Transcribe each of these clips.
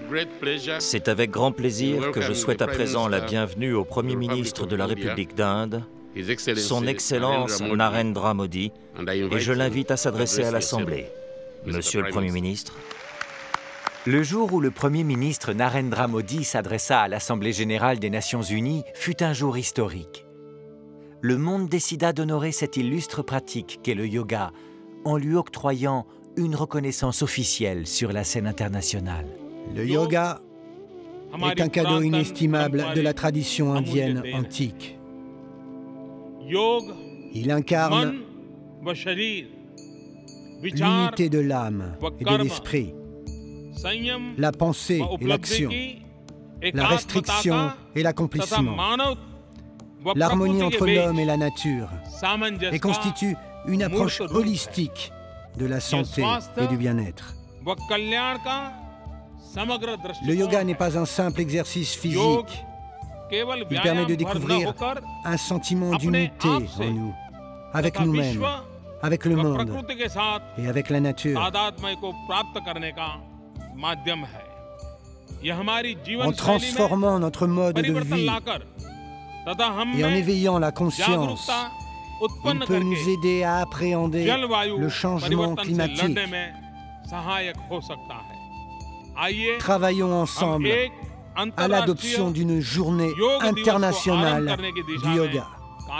C'est avec grand plaisir que je souhaite à présent la bienvenue au Premier ministre de la République d'Inde, Son Excellence Narendra Modi, et je l'invite à s'adresser à l'Assemblée. Monsieur le Premier ministre. Le jour où le Premier ministre Narendra Modi s'adressa à l'Assemblée générale des Nations unies fut un jour historique. Le monde décida d'honorer cette illustre pratique qu'est le yoga en lui octroyant une reconnaissance officielle sur la scène internationale. Le yoga est un cadeau inestimable de la tradition indienne antique. Il incarne l'unité de l'âme et de l'esprit, la pensée et l'action, la restriction et l'accomplissement, l'harmonie entre l'homme et la nature, et constitue une approche holistique de la santé et du bien-être. Le yoga n'est pas un simple exercice physique. Il permet de découvrir un sentiment d'unité en nous, avec nous-mêmes, avec le monde et avec la nature. En transformant notre mode de vie et en éveillant la conscience, il peut nous aider à appréhender le changement climatique. Travaillons ensemble à l'adoption d'une journée internationale du yoga.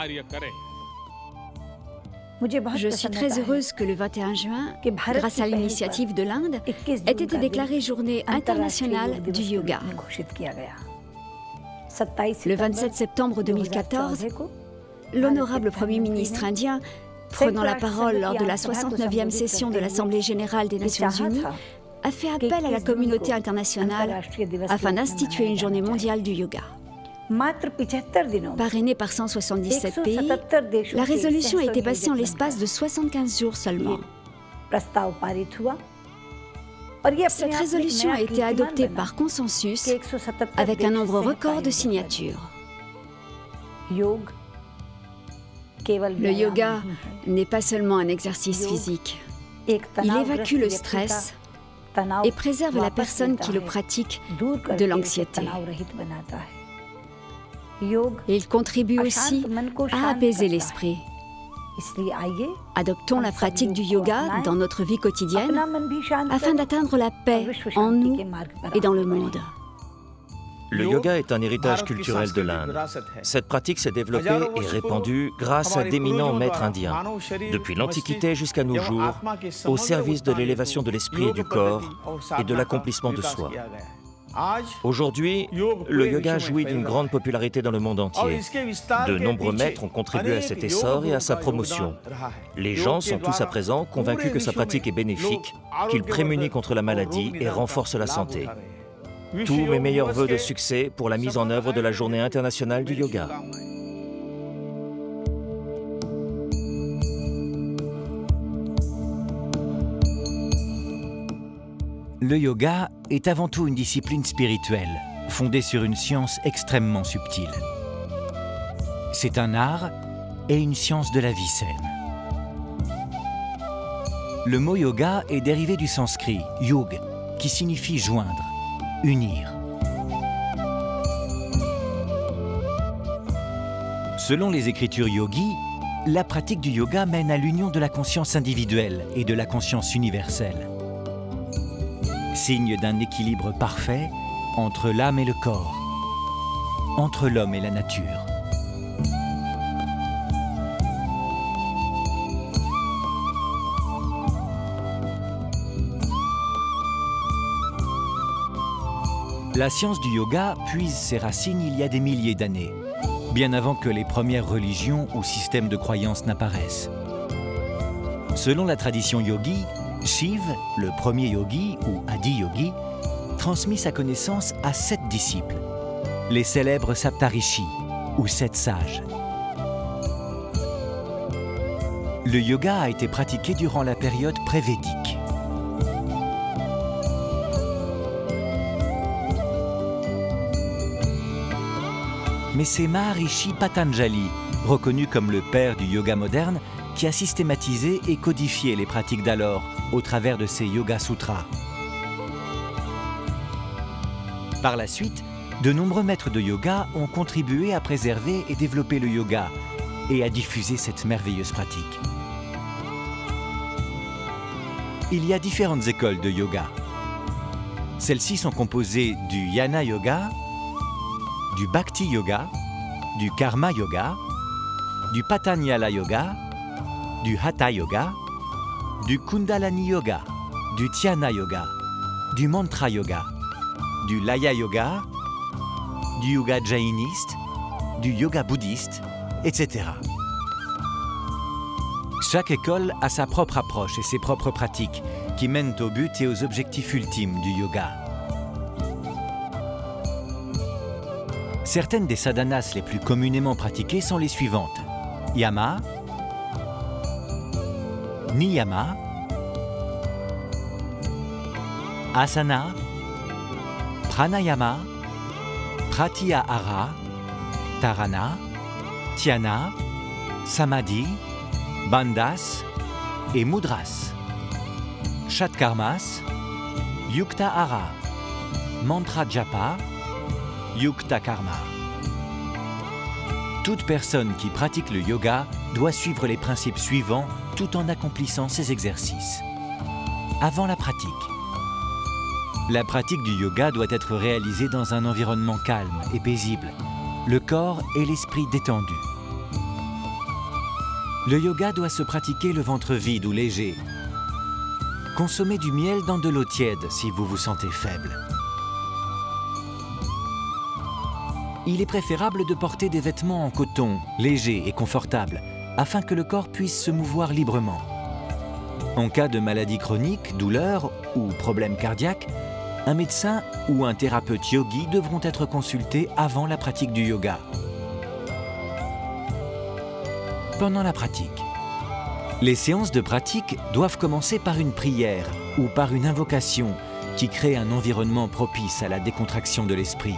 Je suis très heureuse que le 21 juin, grâce à l'initiative de l'Inde, ait été déclarée journée internationale du yoga. Le 27 septembre 2014, l'honorable Premier ministre indien, prenant la parole lors de la 69e session de l'Assemblée générale des Nations unies, a fait appel à la communauté internationale afin d'instituer une journée mondiale du yoga. Parrainée par 177 pays, la résolution a été passée en l'espace de 75 jours seulement. Cette résolution a été adoptée par consensus avec un nombre record de signatures. Le yoga n'est pas seulement un exercice physique. Il évacue le stress et préserve la personne qui le pratique de l'anxiété. Et il contribue aussi à apaiser l'esprit. Adoptons la pratique du yoga dans notre vie quotidienne afin d'atteindre la paix en nous et dans le monde. Le yoga est un héritage culturel de l'Inde. Cette pratique s'est développée et répandue grâce à d'éminents maîtres indiens, depuis l'Antiquité jusqu'à nos jours, au service de l'élévation de l'esprit et du corps et de l'accomplissement de soi. Aujourd'hui, le yoga jouit d'une grande popularité dans le monde entier. De nombreux maîtres ont contribué à cet essor et à sa promotion. Les gens sont tous à présent convaincus que sa pratique est bénéfique, qu'il prémunit contre la maladie et renforce la santé. Tous mes meilleurs vœux de succès pour la mise en œuvre de la Journée internationale du yoga. Le yoga est avant tout une discipline spirituelle, fondée sur une science extrêmement subtile. C'est un art et une science de la vie saine. Le mot yoga est dérivé du sanskrit « yug » qui signifie « joindre ». Unir. Selon les écritures yogis, la pratique du yoga mène à l'union de la conscience individuelle et de la conscience universelle. Signe d'un équilibre parfait entre l'âme et le corps, entre l'homme et la nature. La science du yoga puise ses racines il y a des milliers d'années, bien avant que les premières religions ou systèmes de croyances n'apparaissent. Selon la tradition yogi, Shiv, le premier yogi ou Adi Yogi, transmit sa connaissance à 7 disciples, les célèbres Saptarishi ou 7 sages. Le yoga a été pratiqué durant la période pré-védique. Mais c'est Maharishi Patanjali, reconnu comme le père du yoga moderne, qui a systématisé et codifié les pratiques d'alors au travers de ses Yoga Sutras. Par la suite, de nombreux maîtres de yoga ont contribué à préserver et développer le yoga et à diffuser cette merveilleuse pratique. Il y a différentes écoles de yoga. Celles-ci sont composées du Jnana Yoga, du Bhakti Yoga, du Karma Yoga, du Patanjala Yoga, du Hatha Yoga, du Kundalini Yoga, du Dhyana Yoga, du Mantra Yoga, du Laya Yoga, du yoga jainiste, du yoga bouddhiste, etc. Chaque école a sa propre approche et ses propres pratiques qui mènent au but et aux objectifs ultimes du yoga. Certaines des sadhanas les plus communément pratiquées sont les suivantes: Yama, Niyama, Asana, Pranayama, Pratyahara, Dharana, Dhyana, Samadhi, Bandhas et Mudras, Shatkarmas, Yuktahara, Mantra Japa, Yukta Karma. Toute personne qui pratique le yoga doit suivre les principes suivants tout en accomplissant ces exercices. Avant la pratique du yoga doit être réalisée dans un environnement calme et paisible, le corps et l'esprit détendus. Le yoga doit se pratiquer le ventre vide ou léger. Consommez du miel dans de l'eau tiède si vous vous sentez faible. Il est préférable de porter des vêtements en coton, légers et confortables, afin que le corps puisse se mouvoir librement. En cas de maladie chronique, douleur ou problème cardiaque, un médecin ou un thérapeute yogi devront être consultés avant la pratique du yoga. Pendant la pratique, les séances de pratique doivent commencer par une prière ou par une invocation qui crée un environnement propice à la décontraction de l'esprit.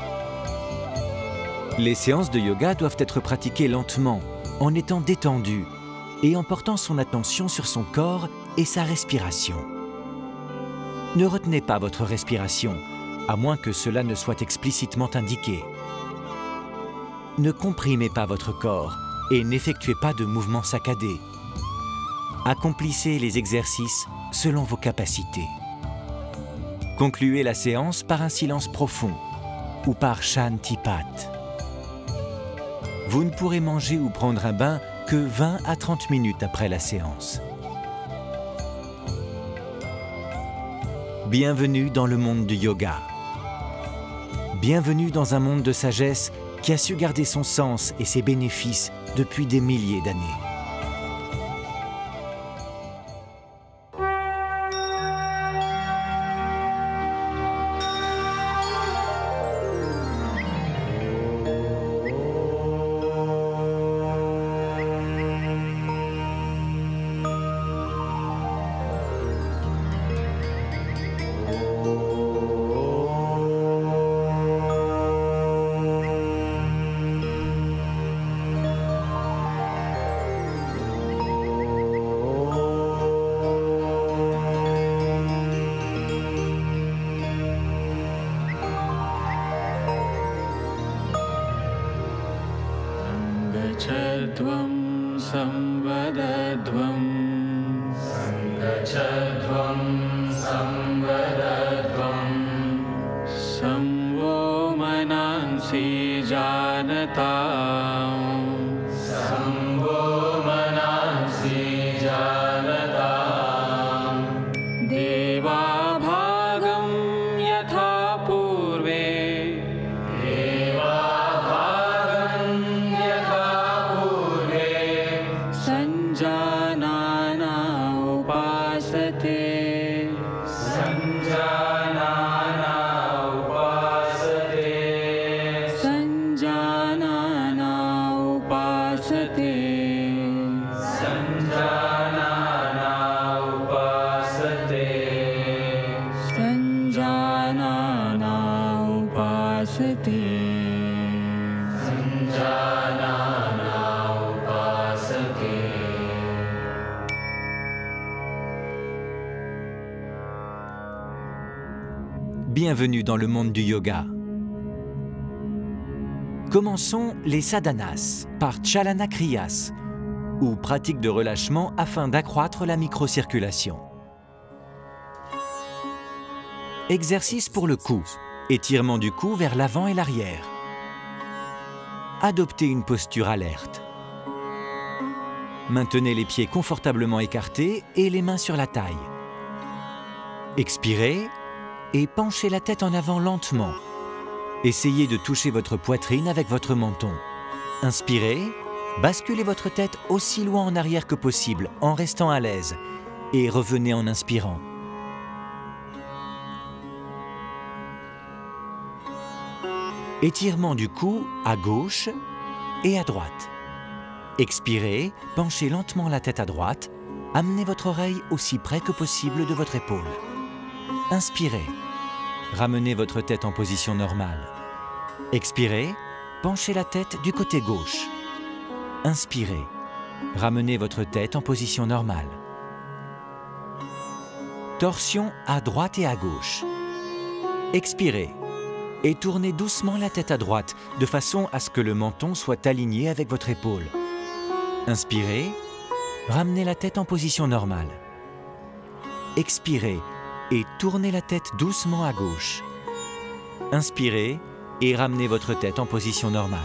Les séances de yoga doivent être pratiquées lentement, en étant détendues et en portant son attention sur son corps et sa respiration. Ne retenez pas votre respiration, à moins que cela ne soit explicitement indiqué. Ne comprimez pas votre corps et n'effectuez pas de mouvements saccadés. Accomplissez les exercices selon vos capacités. Concluez la séance par un silence profond ou par Shantipat. Vous ne pourrez manger ou prendre un bain que 20 à 30 minutes après la séance. Bienvenue dans le monde du yoga. Bienvenue dans un monde de sagesse qui a su garder son sens et ses bénéfices depuis des milliers d'années. bienvenue dans le monde du yoga. Commençons les sadhanas par Chalana Kriyas, ou pratique de relâchement afin d'accroître la microcirculation. Exercice pour le cou, étirement du cou vers l'avant et l'arrière. Adoptez une posture alerte. Maintenez les pieds confortablement écartés et les mains sur la taille. Expirez et penchez la tête en avant lentement. Essayez de toucher votre poitrine avec votre menton. Inspirez, basculez votre tête aussi loin en arrière que possible en restant à l'aise et revenez en inspirant. Étirement du cou à gauche et à droite. Expirez, penchez lentement la tête à droite, amenez votre oreille aussi près que possible de votre épaule. Inspirez, ramenez votre tête en position normale. Expirez, penchez la tête du côté gauche. Inspirez, ramenez votre tête en position normale. Torsion à droite et à gauche. Expirez et tournez doucement la tête à droite de façon à ce que le menton soit aligné avec votre épaule. Inspirez, ramenez la tête en position normale. Expirez et tournez la tête doucement à gauche. Inspirez et ramenez votre tête en position normale.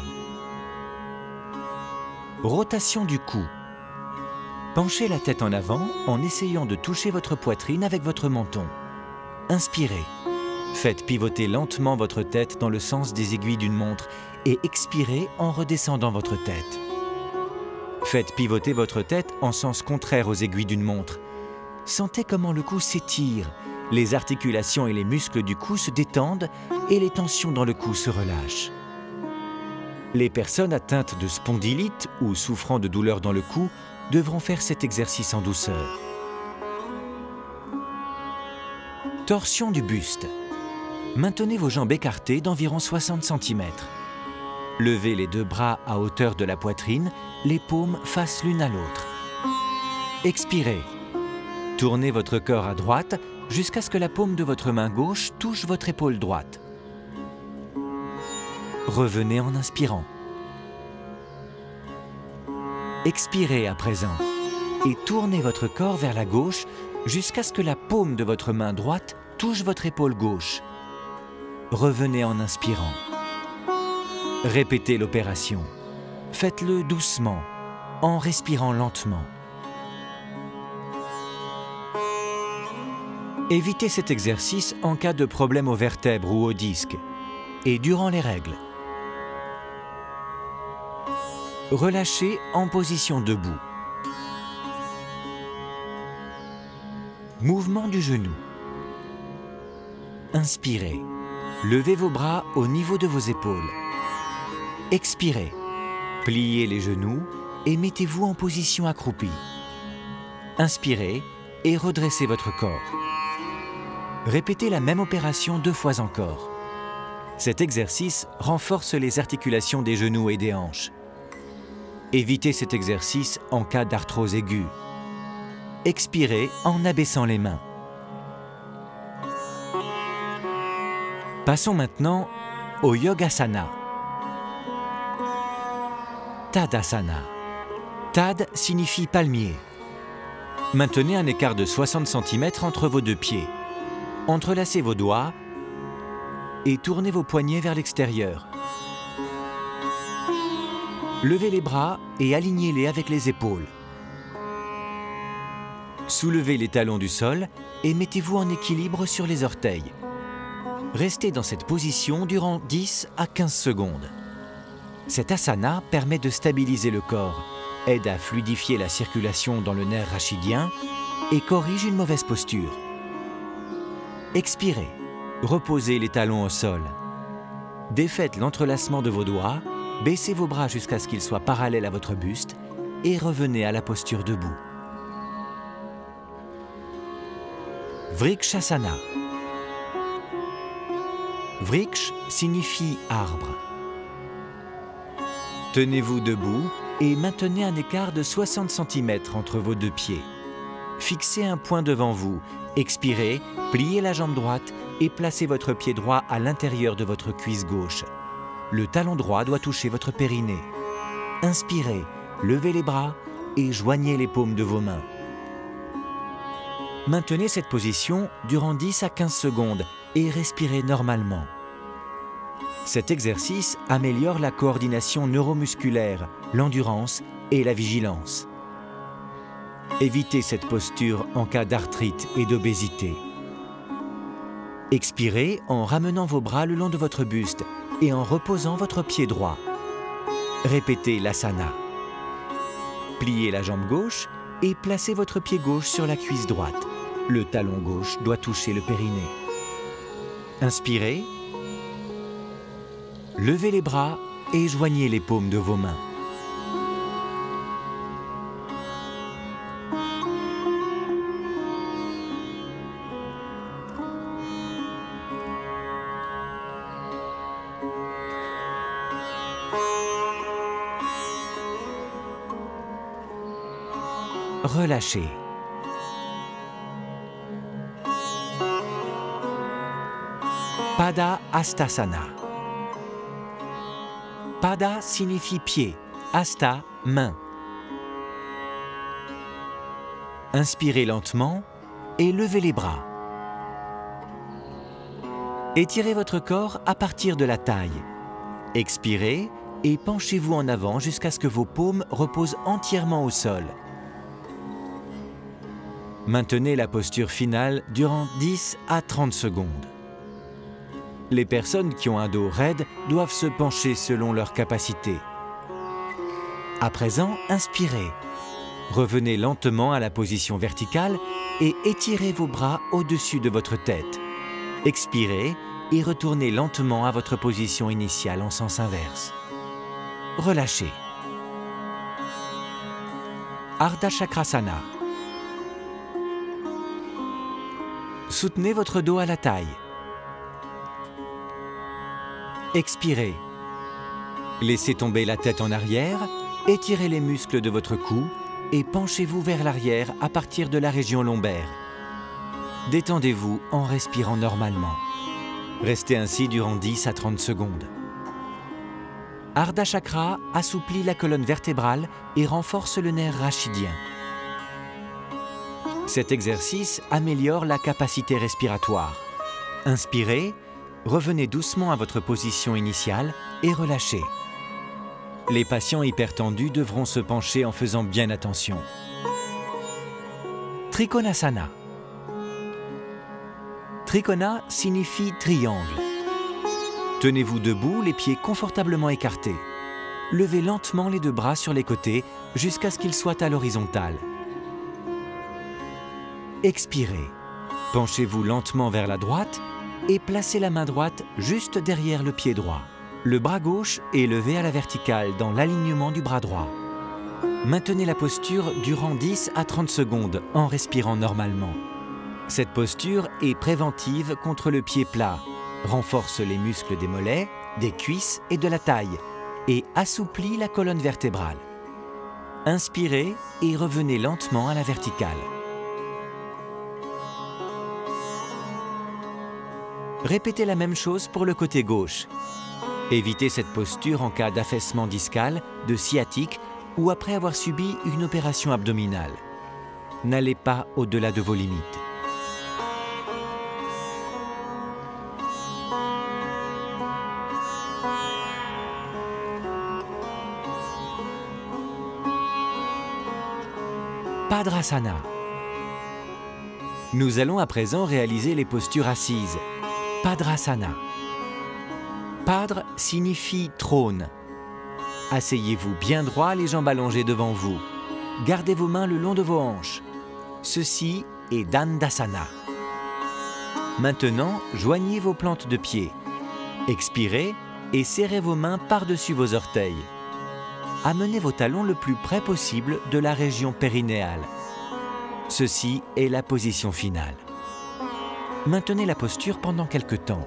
Rotation du cou. Penchez la tête en avant en essayant de toucher votre poitrine avec votre menton. Inspirez. Faites pivoter lentement votre tête dans le sens des aiguilles d'une montre et expirez en redescendant votre tête. Faites pivoter votre tête en sens contraire aux aiguilles d'une montre. Sentez comment le cou s'étire, les articulations et les muscles du cou se détendent et les tensions dans le cou se relâchent. Les personnes atteintes de spondylite ou souffrant de douleurs dans le cou devront faire cet exercice en douceur. Torsion du buste. Maintenez vos jambes écartées d'environ 60 cm. Levez les deux bras à hauteur de la poitrine, les paumes face l'une à l'autre. Expirez. Tournez votre corps à droite jusqu'à ce que la paume de votre main gauche touche votre épaule droite. Revenez en inspirant. Expirez à présent et tournez votre corps vers la gauche jusqu'à ce que la paume de votre main droite touche votre épaule gauche. Revenez en inspirant. Répétez l'opération. Faites-le doucement, en respirant lentement. Évitez cet exercice en cas de problème aux vertèbres ou aux disques et durant les règles. Relâchez en position debout. Mouvement du genou. Inspirez. Levez vos bras au niveau de vos épaules. Expirez. Pliez les genoux et mettez-vous en position accroupie. Inspirez et redressez votre corps. Répétez la même opération 2 fois encore. Cet exercice renforce les articulations des genoux et des hanches. Évitez cet exercice en cas d'arthrose aiguë. Expirez en abaissant les mains. Passons maintenant au Yogasana. Tadasana. Tad signifie palmier. Maintenez un écart de 60 cm entre vos deux pieds. Entrelacez vos doigts et tournez vos poignets vers l'extérieur. Levez les bras et alignez-les avec les épaules. Soulevez les talons du sol et mettez-vous en équilibre sur les orteils. Restez dans cette position durant 10 à 15 secondes. Cet asana permet de stabiliser le corps, aide à fluidifier la circulation dans le nerf rachidien et corrige une mauvaise posture. Expirez, reposez les talons au sol. Défaites l'entrelacement de vos doigts, baissez vos bras jusqu'à ce qu'ils soient parallèles à votre buste et revenez à la posture debout. Vrikshasana. Vriksh signifie arbre. Tenez-vous debout et maintenez un écart de 60 cm entre vos deux pieds. Fixez un point devant vous, expirez, pliez la jambe droite et placez votre pied droit à l'intérieur de votre cuisse gauche. Le talon droit doit toucher votre périnée. Inspirez, levez les bras et joignez les paumes de vos mains. Maintenez cette position durant 10 à 15 secondes et respirez normalement. Cet exercice améliore la coordination neuromusculaire, l'endurance et la vigilance. Évitez cette posture en cas d'arthrite et d'obésité. Expirez en ramenant vos bras le long de votre buste et en reposant votre pied droit. Répétez l'asana. Pliez la jambe gauche et placez votre pied gauche sur la cuisse droite. Le talon gauche doit toucher le périnée. Inspirez. Levez les bras et joignez les paumes de vos mains. Relâchez. Pada Hastasana. Pada signifie pied, hasta, main. Inspirez lentement et levez les bras. Étirez votre corps à partir de la taille. Expirez et penchez-vous en avant jusqu'à ce que vos paumes reposent entièrement au sol. Maintenez la posture finale durant 10 à 30 secondes. Les personnes qui ont un dos raide doivent se pencher selon leur capacité. À présent, inspirez. Revenez lentement à la position verticale et étirez vos bras au-dessus de votre tête. Expirez et retournez lentement à votre position initiale en sens inverse. Relâchez. Ardha Chakrasana. Soutenez votre dos à la taille. Expirez. Laissez tomber la tête en arrière, étirez les muscles de votre cou et penchez-vous vers l'arrière à partir de la région lombaire. Détendez-vous en respirant normalement. Restez ainsi durant 10 à 30 secondes. Ardha Chakra assouplit la colonne vertébrale et renforce le nerf rachidien. Cet exercice améliore la capacité respiratoire. Inspirez, revenez doucement à votre position initiale et relâchez. Les patients hypertendus devront se pencher en faisant bien attention. Trikonasana. Trikona signifie triangle. Tenez-vous debout, les pieds confortablement écartés. Levez lentement les deux bras sur les côtés jusqu'à ce qu'ils soient à l'horizontale. Expirez. Penchez-vous lentement vers la droite et placez la main droite juste derrière le pied droit. Le bras gauche est levé à la verticale dans l'alignement du bras droit. Maintenez la posture durant 10 à 30 secondes en respirant normalement. Cette posture est préventive contre le pied plat, renforce les muscles des mollets, des cuisses et de la taille et assouplit la colonne vertébrale. Inspirez et revenez lentement à la verticale. Répétez la même chose pour le côté gauche. Évitez cette posture en cas d'affaissement discal, de sciatique ou après avoir subi une opération abdominale. N'allez pas au-delà de vos limites. Padrasana. Nous allons à présent réaliser les postures assises. Padrasana. Padre signifie trône. Asseyez-vous bien droit, les jambes allongées devant vous. Gardez vos mains le long de vos hanches. Ceci est Dandasana. Maintenant, joignez vos plantes de pied. Expirez et serrez vos mains par-dessus vos orteils. Amenez vos talons le plus près possible de la région périnéale. Ceci est la position finale. Maintenez la posture pendant quelque temps.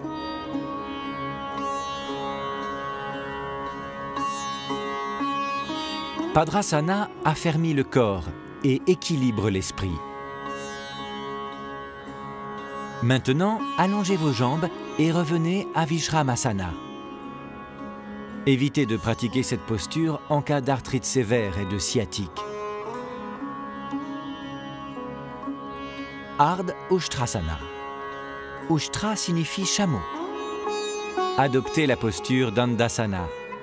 Padrasana affermit le corps et équilibre l'esprit. Maintenant, allongez vos jambes et revenez à Vishramasana. Évitez de pratiquer cette posture en cas d'arthrite sévère et de sciatique. Ardha Ushtrasana. Ushtra signifie chameau. Adoptez la posture d'Andasana.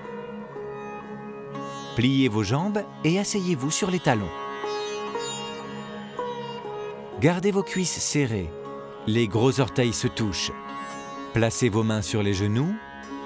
Pliez vos jambes et asseyez-vous sur les talons. Gardez vos cuisses serrées. Les gros orteils se touchent. Placez vos mains sur les genoux.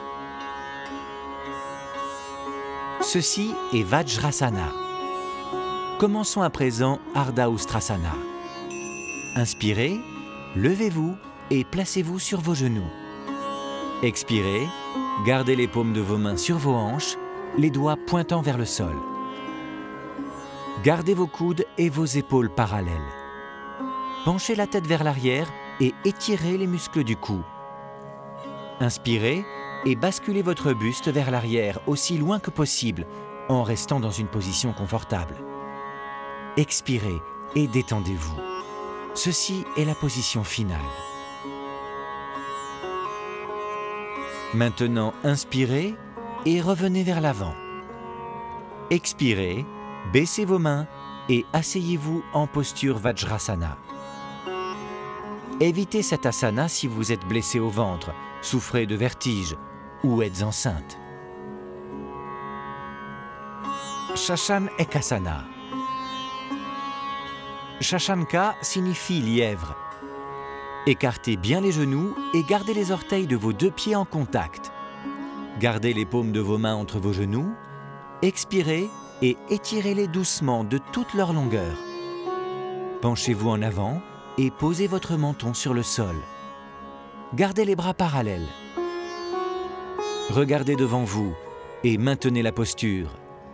Ceci est Vajrasana. Commençons à présent Ardha Ustrasana. Inspirez, levez-vous et placez-vous sur vos genoux. Expirez, gardez les paumes de vos mains sur vos hanches, les doigts pointant vers le sol. Gardez vos coudes et vos épaules parallèles. Penchez la tête vers l'arrière et étirez les muscles du cou. Inspirez et basculez votre buste vers l'arrière aussi loin que possible en restant dans une position confortable. Expirez et détendez-vous. Ceci est la position finale. Maintenant, inspirez et revenez vers l'avant. Expirez, baissez vos mains et asseyez-vous en posture Vajrasana. Évitez cette asana si vous êtes blessé au ventre, souffrez de vertige ou êtes enceinte. Shashanekasana. Shashanka signifie lièvre. Écartez bien les genoux et gardez les orteils de vos deux pieds en contact. Gardez les paumes de vos mains entre vos genoux. Expirez et étirez-les doucement de toute leur longueur. Penchez-vous en avant et posez votre menton sur le sol. Gardez les bras parallèles. Regardez devant vous et maintenez la posture.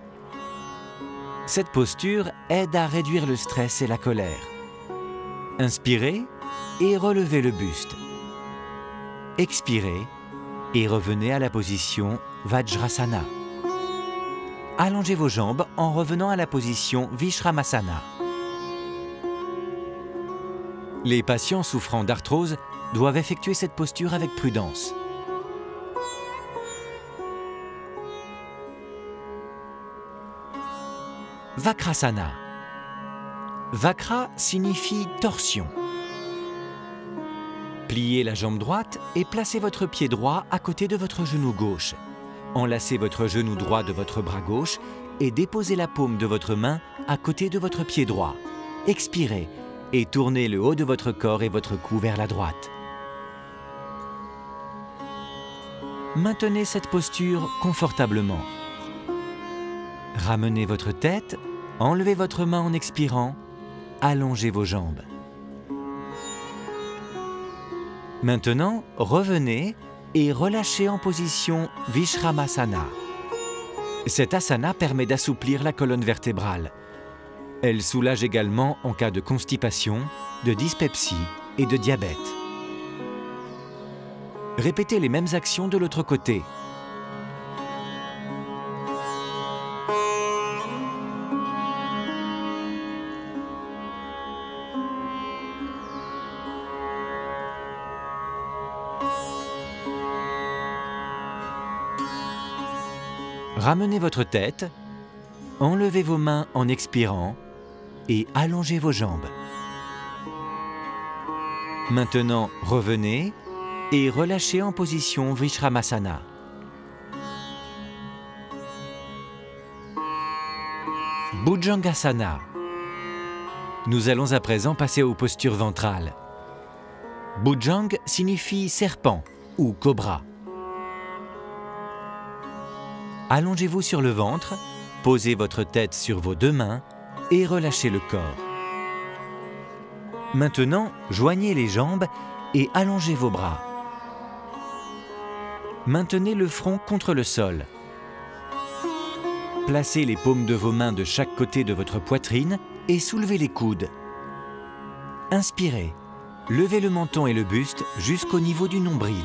Cette posture aide à réduire le stress et la colère. Inspirez et relevez le buste. Expirez et revenez à la position Vajrasana. Allongez vos jambes en revenant à la position Vishramasana. Les patients souffrant d'arthrose doivent effectuer cette posture avec prudence. Vakrasana. Vakra signifie torsion. Pliez la jambe droite et placez votre pied droit à côté de votre genou gauche. Enlacez votre genou droit de votre bras gauche et déposez la paume de votre main à côté de votre pied droit. Expirez et tournez le haut de votre corps et votre cou vers la droite. Maintenez cette posture confortablement. Ramenez votre tête, enlevez votre main en expirant, allongez vos jambes. Maintenant, revenez et relâchez en position Vishramasana. Cette asana permet d'assouplir la colonne vertébrale. Elle soulage également en cas de constipation, de dyspepsie et de diabète. Répétez les mêmes actions de l'autre côté. Ramenez votre tête, enlevez vos mains en expirant et allongez vos jambes. Maintenant, revenez et relâchez en position Vishramasana. Bhujangasana. Nous allons à présent passer aux postures ventrales. Bhujang signifie serpent ou cobra. Allongez-vous sur le ventre, posez votre tête sur vos deux mains et relâchez le corps. Maintenant, joignez les jambes et allongez vos bras. Maintenez le front contre le sol. Placez les paumes de vos mains de chaque côté de votre poitrine et soulevez les coudes. Inspirez, levez le menton et le buste jusqu'au niveau du nombril.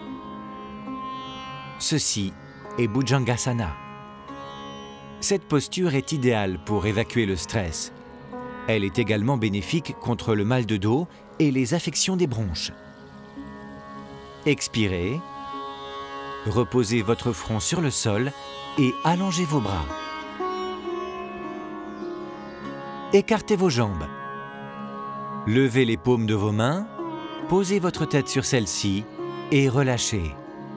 Ceci est Bhujangasana. Cette posture est idéale pour évacuer le stress. Elle est également bénéfique contre le mal de dos et les affections des bronches. Expirez. Reposez votre front sur le sol et allongez vos bras. Écartez vos jambes. Levez les paumes de vos mains, posez votre tête sur celle-ci et relâchez.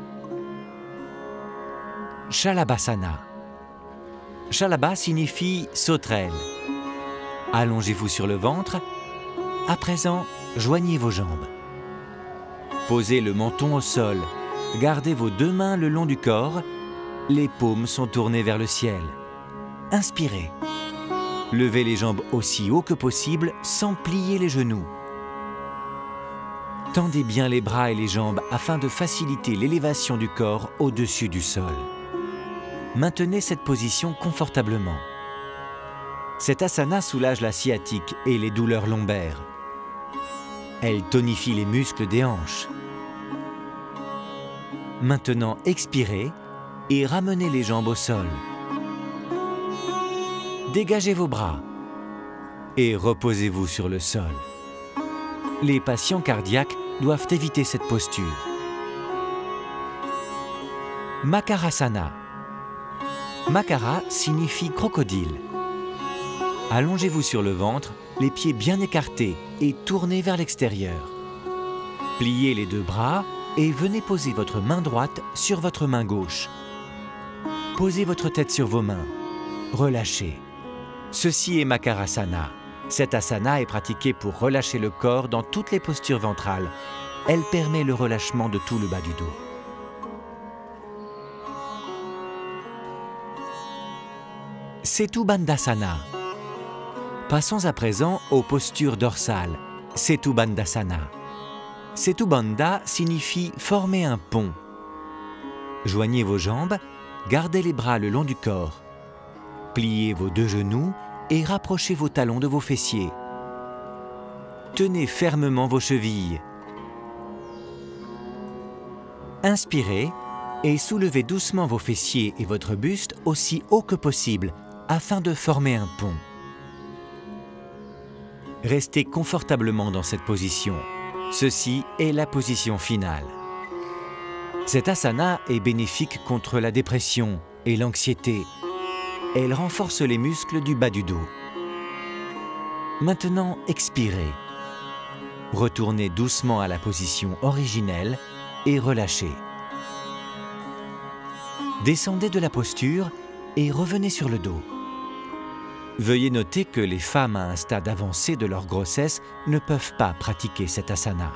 Shalabhasana. Shalabha signifie sauterelle. Allongez-vous sur le ventre. À présent, joignez vos jambes. Posez le menton au sol. Gardez vos deux mains le long du corps. Les paumes sont tournées vers le ciel. Inspirez. Levez les jambes aussi haut que possible sans plier les genoux. Tendez bien les bras et les jambes afin de faciliter l'élévation du corps au-dessus du sol. Maintenez cette position confortablement. Cette asana soulage la sciatique et les douleurs lombaires. Elle tonifie les muscles des hanches. Maintenant, expirez et ramenez les jambes au sol. Dégagez vos bras et reposez-vous sur le sol. Les patients cardiaques doivent éviter cette posture. Makarasana. Makara signifie crocodile. Allongez-vous sur le ventre, les pieds bien écartés et tournez vers l'extérieur. Pliez les deux bras et venez poser votre main droite sur votre main gauche. Posez votre tête sur vos mains. Relâchez. Ceci est Makarasana. Cette asana est pratiquée pour relâcher le corps dans toutes les postures ventrales. Elle permet le relâchement de tout le bas du dos. Setu Bandhasana. Passons à présent aux postures dorsales. Setu Bandhasana. Setu Bandha signifie former un pont. Joignez vos jambes, gardez les bras le long du corps. Pliez vos deux genoux et rapprochez vos talons de vos fessiers. Tenez fermement vos chevilles. Inspirez et soulevez doucement vos fessiers et votre buste aussi haut que possible afin de former un pont. Restez confortablement dans cette position. Ceci est la position finale. Cette asana est bénéfique contre la dépression et l'anxiété. Elle renforce les muscles du bas du dos. Maintenant, expirez. Retournez doucement à la position originelle et relâchez. Descendez de la posture et revenez sur le dos. Veuillez noter que les femmes à un stade avancé de leur grossesse ne peuvent pas pratiquer cette asana.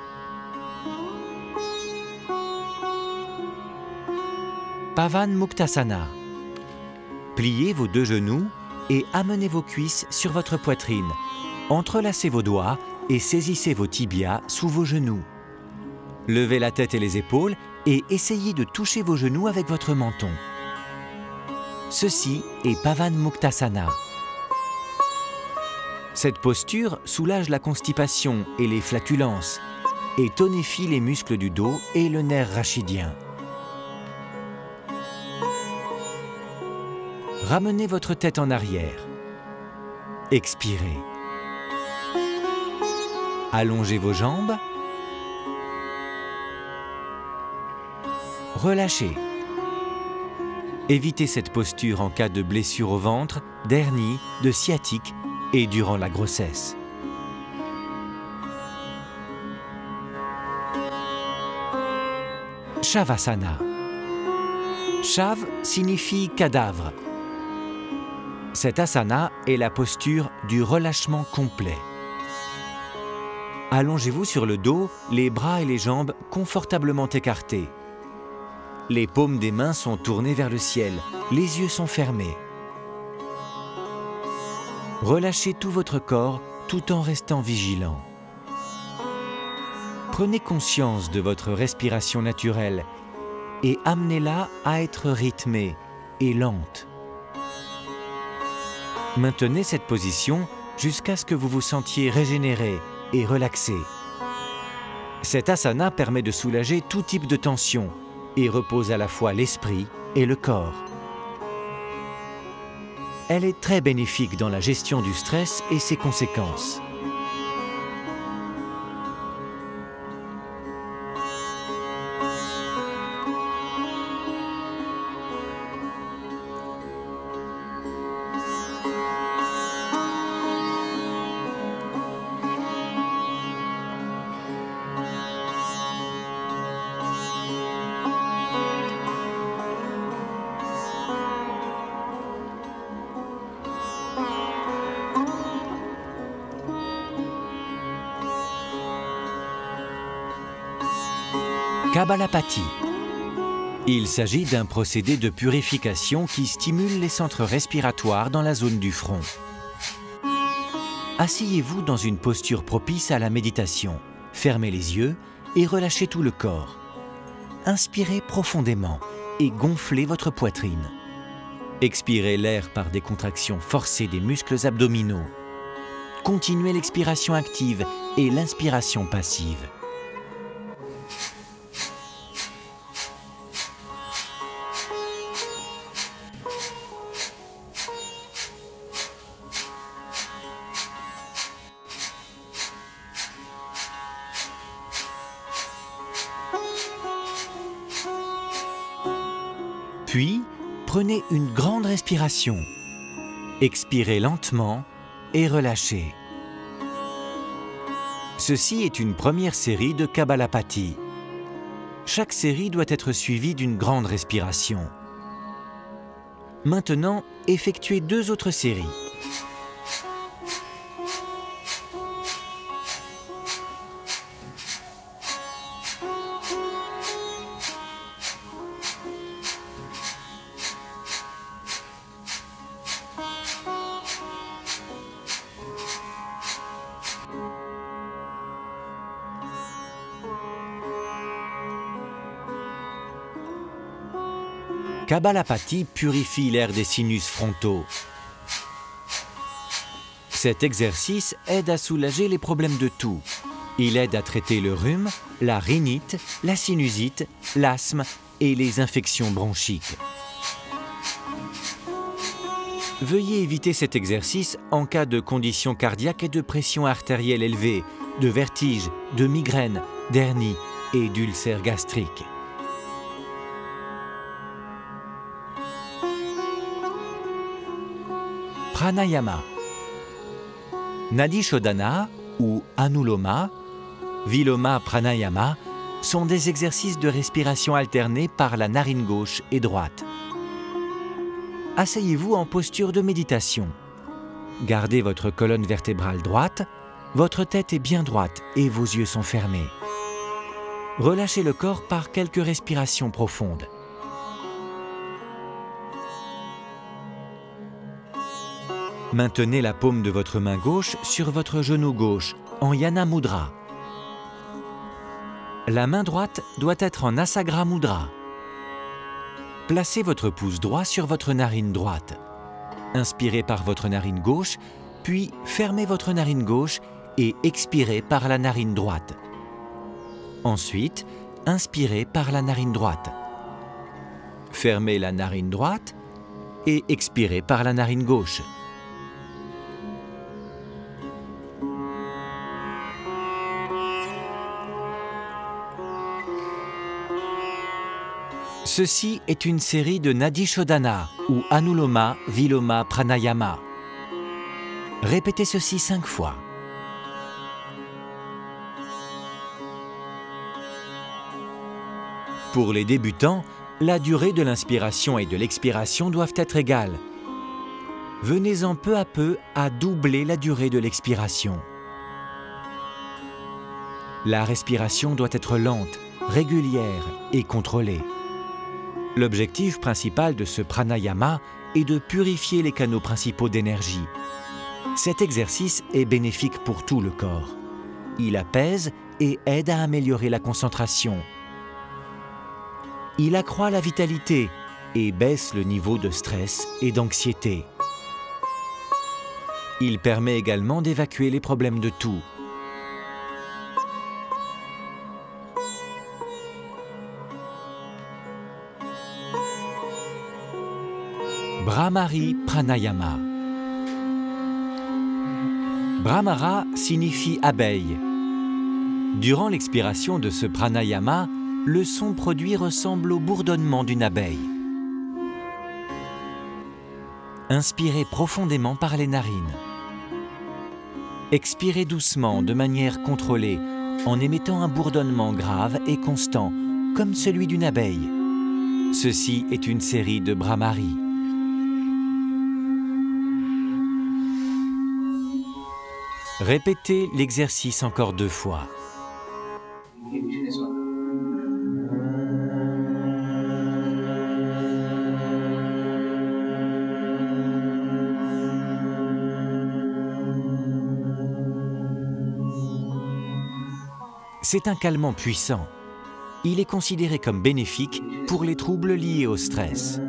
Pavan Muktasana. Pliez vos deux genoux et amenez vos cuisses sur votre poitrine. Entrelacez vos doigts et saisissez vos tibias sous vos genoux. Levez la tête et les épaules et essayez de toucher vos genoux avec votre menton. Ceci est Pavan Muktasana. Cette posture soulage la constipation et les flatulences et tonifie les muscles du dos et le nerf rachidien. Ramenez votre tête en arrière. Expirez. Allongez vos jambes. Relâchez. Évitez cette posture en cas de blessure au ventre, d'hernie, de sciatique et durant la grossesse. Shavasana. Shav signifie cadavre. Cette asana est la posture du relâchement complet. Allongez-vous sur le dos, les bras et les jambes confortablement écartés. Les paumes des mains sont tournées vers le ciel, les yeux sont fermés. Relâchez tout votre corps tout en restant vigilant. Prenez conscience de votre respiration naturelle et amenez-la à être rythmée et lente. Maintenez cette position jusqu'à ce que vous vous sentiez régénéré et relaxé. Cette asana permet de soulager tout type de tension et repose à la fois l'esprit et le corps. Elle est très bénéfique dans la gestion du stress et ses conséquences. Kapalabhati. Il s'agit d'un procédé de purification qui stimule les centres respiratoires dans la zone du front. Asseyez-vous dans une posture propice à la méditation. Fermez les yeux et relâchez tout le corps. Inspirez profondément et gonflez votre poitrine. Expirez l'air par des contractions forcées des muscles abdominaux. Continuez l'expiration active et l'inspiration passive. Puis, prenez une grande respiration. Expirez lentement et relâchez. Ceci est une première série de Kapalabhati. Chaque série doit être suivie d'une grande respiration. Maintenant, effectuez 2 autres séries. Kapalabhati purifie l'air des sinus frontaux. Cet exercice aide à soulager les problèmes de toux. Il aide à traiter le rhume, la rhinite, la sinusite, l'asthme et les infections bronchiques. Veuillez éviter cet exercice en cas de conditions cardiaques et de pression artérielle élevée, de vertige, de migraine, d'hernie et d'ulcères gastriques. Pranayama. Nadi Shodhana ou Anuloma, Viloma Pranayama sont des exercices de respiration alternés par la narine gauche et droite. Asseyez-vous en posture de méditation. Gardez votre colonne vertébrale droite, votre tête est bien droite et vos yeux sont fermés. Relâchez le corps par quelques respirations profondes. Maintenez la paume de votre main gauche sur votre genou gauche, en Yana Mudra. La main droite doit être en Nasagra Mudra. Placez votre pouce droit sur votre narine droite. Inspirez par votre narine gauche, puis fermez votre narine gauche et expirez par la narine droite. Ensuite, inspirez par la narine droite. Fermez la narine droite et expirez par la narine gauche. Ceci est une série de Nadi Shodhana ou Anuloma Viloma Pranayama. Répétez ceci 5 fois. Pour les débutants, la durée de l'inspiration et de l'expiration doivent être égales. Venez-en peu à peu à doubler la durée de l'expiration. La respiration doit être lente, régulière et contrôlée. L'objectif principal de ce pranayama est de purifier les canaux principaux d'énergie. Cet exercice est bénéfique pour tout le corps. Il apaise et aide à améliorer la concentration. Il accroît la vitalité et baisse le niveau de stress et d'anxiété. Il permet également d'évacuer les problèmes de toux. Bhramari Pranayama. Bhramara signifie abeille. Durant l'expiration de ce pranayama, le son produit ressemble au bourdonnement d'une abeille. Inspirez profondément par les narines. Expirez doucement, de manière contrôlée, en émettant un bourdonnement grave et constant, comme celui d'une abeille. Ceci est une série de Bhramari. Répétez l'exercice encore 2 fois. C'est un calmant puissant. Il est considéré comme bénéfique pour les troubles liés au stress.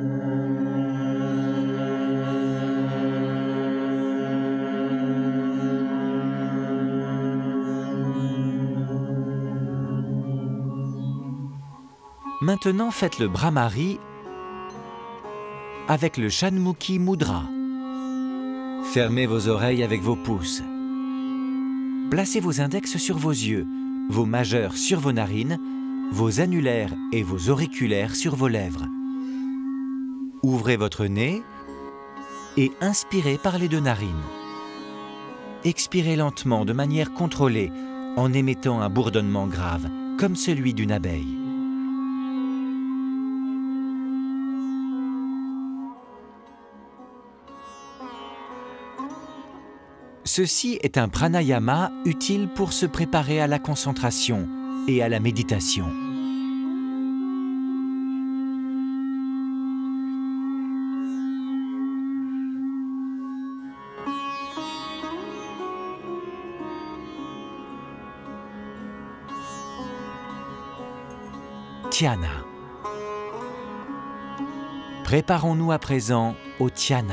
Maintenant, faites le Bhramari avec le Shanmukhi Mudra. Fermez vos oreilles avec vos pouces. Placez vos index sur vos yeux, vos majeurs sur vos narines, vos annulaires et vos auriculaires sur vos lèvres. Ouvrez votre nez et inspirez par les 2 narines. Expirez lentement de manière contrôlée en émettant un bourdonnement grave, comme celui d'une abeille. Ceci est un pranayama utile pour se préparer à la concentration et à la méditation. Dhyana. Préparons-nous à présent au dhyana.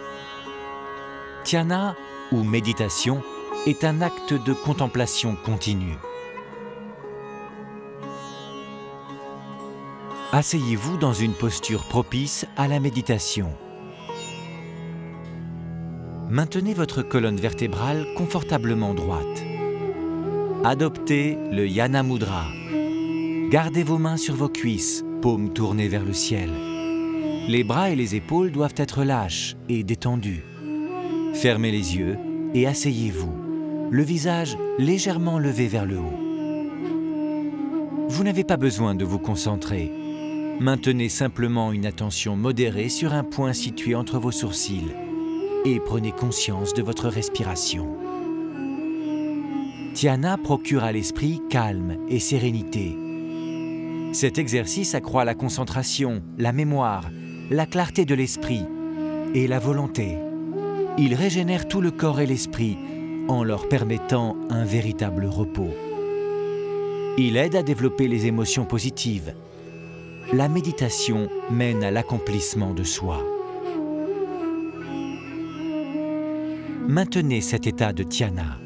Dhyana, ou méditation, est un acte de contemplation continue. Asseyez-vous dans une posture propice à la méditation. Maintenez votre colonne vertébrale confortablement droite. Adoptez le Yana Mudra. Gardez vos mains sur vos cuisses, paumes tournées vers le ciel. Les bras et les épaules doivent être lâches et détendus. Fermez les yeux et asseyez-vous, le visage légèrement levé vers le haut. Vous n'avez pas besoin de vous concentrer. Maintenez simplement une attention modérée sur un point situé entre vos sourcils et prenez conscience de votre respiration. Dhyana procure à l'esprit calme et sérénité. Cet exercice accroît la concentration, la mémoire, la clarté de l'esprit et la volonté. Il régénère tout le corps et l'esprit en leur permettant un véritable repos. Il aide à développer les émotions positives. La méditation mène à l'accomplissement de soi. Maintenez cet état de dhyana.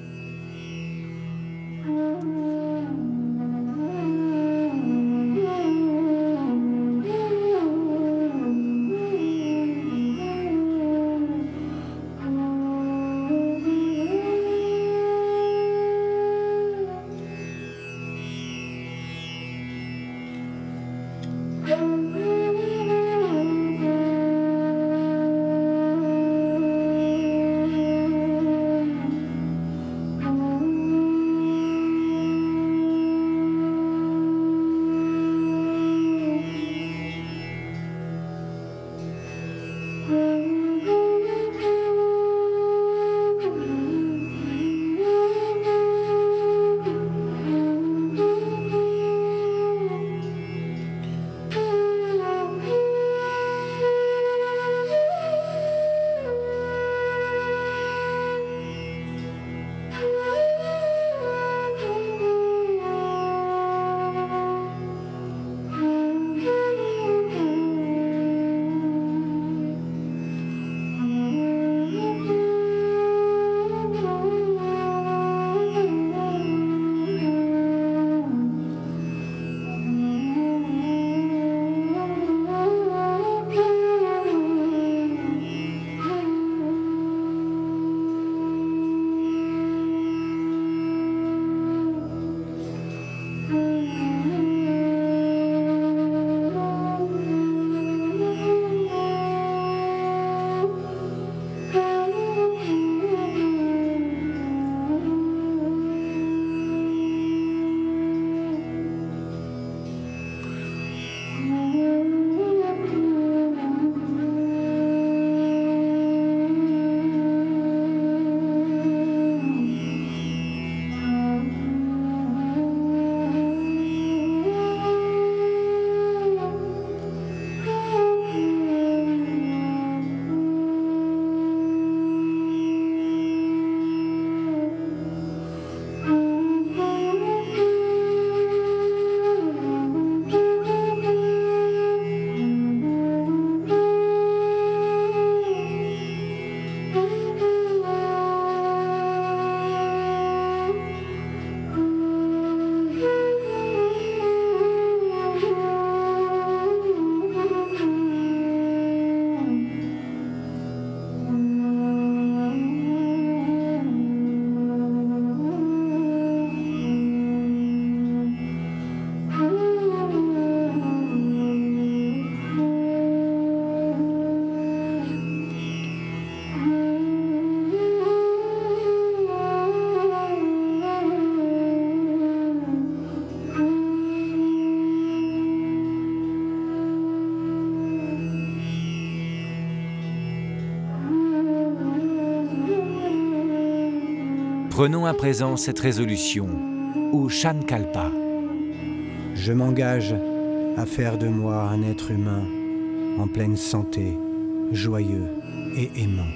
Prenons à présent cette résolution, ou Sankalpa. Je m'engage à faire de moi un être humain en pleine santé, joyeux et aimant.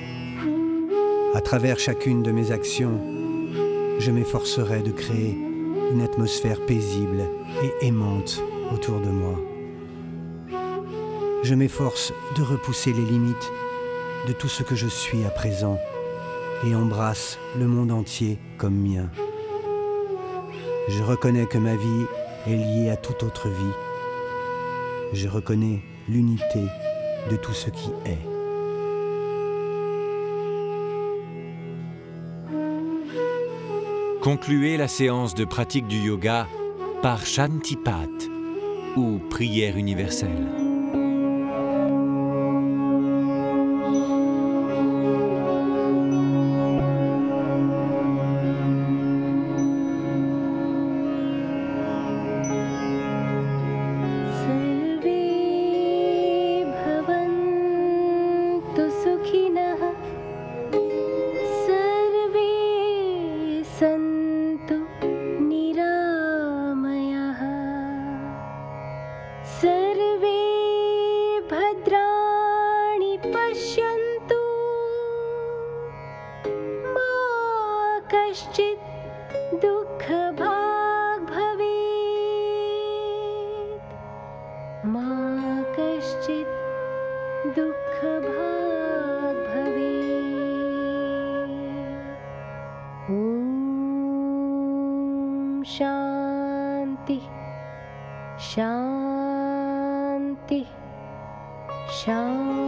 À travers chacune de mes actions, je m'efforcerai de créer une atmosphère paisible et aimante autour de moi. Je m'efforce de repousser les limites de tout ce que je suis à présent et embrasse le monde entier comme mien. Je reconnais que ma vie est liée à toute autre vie. Je reconnais l'unité de tout ce qui est. Concluez la séance de pratique du yoga par Shantipat, ou prière universelle. Shanti, Shanti, Shanti.